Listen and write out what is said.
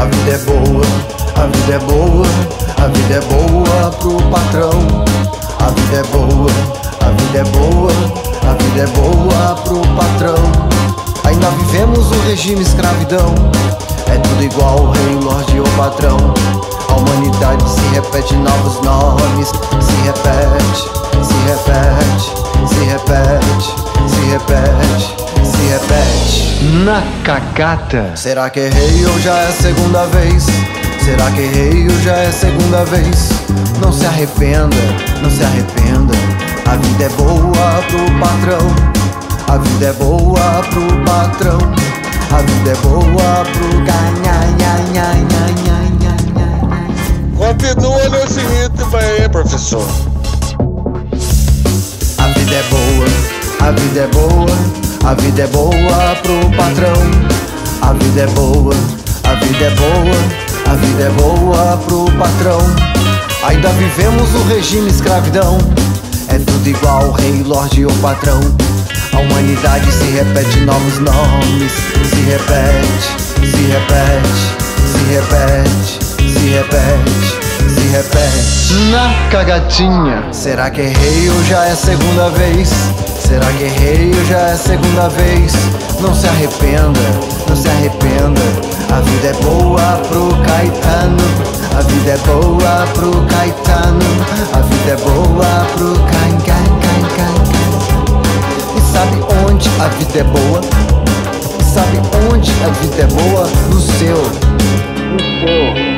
A vida é boa, a vida é boa, a vida é boa pro patrão. A vida é boa, a vida é boa, a vida é boa pro patrão. Ainda vivemos o regime escravidão. É tudo igual, rei, lorde ou patrão. A humanidade se repete, novos nomes. Se repete, se repete, se repete, se repete, se repete. Na cacata. Será que errei ou já é a segunda vez? Será que errei ou já é a segunda vez? Não se arrependa, não se arrependa. A vida é boa pro patrão. A vida é boa pro patrão. A vida é boa pro ganha. Continua nesse ritmo aí, professor. A vida é boa, a vida é boa, a vida é boa pro patrão. A vida é boa, a vida é boa, a vida é boa pro patrão. Ainda vivemos o regime escravidão. É tudo igual, rei, lorde ou patrão. A humanidade se repete, novos nomes. Se repete, se repete, se repete, se repete, se repete. Na cagatinha. Será que errei ou já é a segunda vez? Será que errei ou já é a segunda vez? Não se arrependa, não se arrependa. A vida é boa pro Caetano. A vida é boa pro Caetano. A vida é boa pro Caetano. E sabe onde a vida é boa? E sabe onde a vida é boa? No seu.